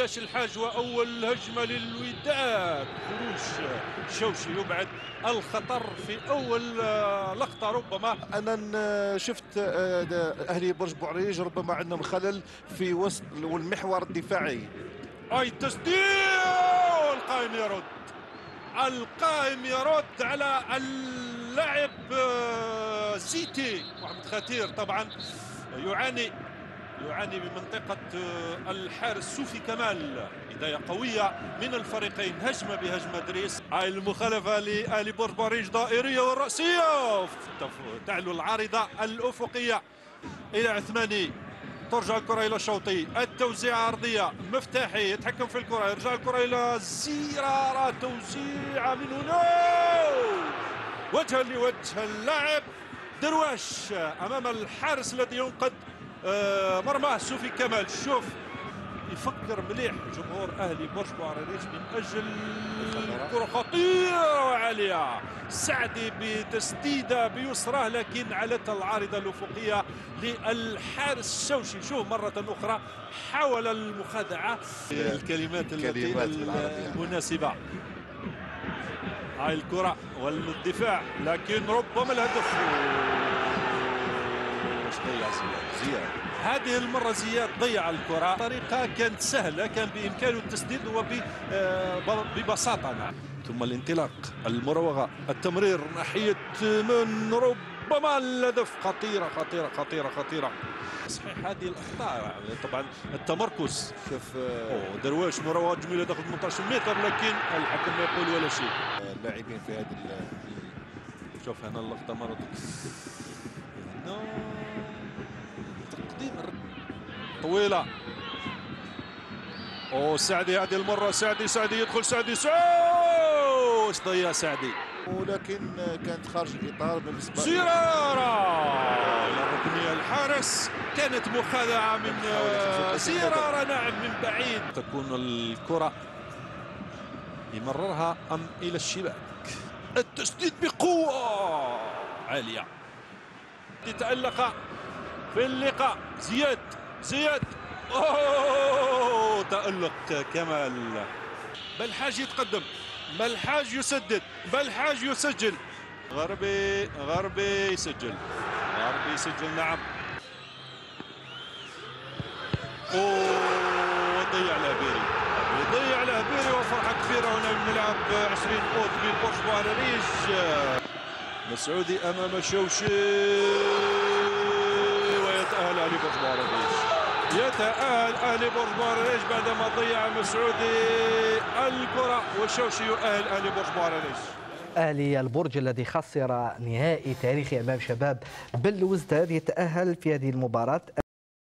علاش الحاج وأول هجمة للوداد. خروج شوشي يبعد الخطر في أول لقطة. ربما أنا شفت أهلي برج بوعريج ربما عندهم خلل في وسط والمحور الدفاعي. أي تسديد، القائم يرد على اللاعب زيتي. محمد خطير طبعا يعاني من منطقة الحارس سوفي كمال. بداية قوية من الفريقين، هجمة بهجمة دريس. هاي المخالفة لآل برج بوعريج ضائرية والرأسية، تعلو العارضة الأفقية إلى عثماني. ترجع الكرة إلى الشوطي، التوزيعة أرضية، مفتاحي يتحكم في الكرة، يرجع الكرة إلى زيرارة، توزيعة من هنا وجها لوجه اللاعب درواش أمام الحارس الذي ينقذ مرماه سوفي كمال. شوف يفكر مليح جمهور أهلي برج بوعريج من أجل كرة خطيرة وعالية. سعدي بتسديدة بيسراه لكن علتها العارضة الأفقية للحارس الشوشي. شوف مرة أخرى حاول المخادعة. الكلمات المناسبة. هاي الكرة والدفاع لكن ربما الهدف. زياد هذه المرة زياد ضيع الكرة. طريقة كانت سهلة، كان بإمكانه التسديد وببساطة. نعم. ثم الانطلاق، المراوغة، التمرير ناحية من ربما الهدف. خطيرة خطيرة خطيرة خطيرة. صحيح هذه الأخطاء طبعا التمركز. شوف درواش مراوغة جميلة داخل 18 متر لكن الحكم ما يقول ولا شيء. اللاعبين في هذه شوف هنا اللقطة مرة تقديم طويلة. سعدي هذه المرة، سعدي يدخل، سعدي ضيع سعدي، ولكن كانت خارج الإطار بالنسبة زرارة ركنية. الحارس كانت مخادعة من زرارة. نعم من بعيد. تكون الكرة يمررها أم إلى الشباك. التسديد بقوة عالية. تألق في اللقاء زياد تألق كمال. بلحاج يتقدم، بلحاج يسدد، بلحاج يسجل. غربي يسجل، نعم. ضيع الهبيري وفرحة كبيرة هنا من ملعب 20 أوت ببرج بوعريج. مسعودي أمام شوشي ويتأهل أهلي برج بوعريج. يتأهل أهلي برج بوعريج بعدما ضيع مسعودي الكرة، وشوشي يؤهل أهلي برج بوعريج. أهلي البرج الذي خسر نهائي تاريخي أمام شباب بلوزداد يتأهل في هذه المباراة.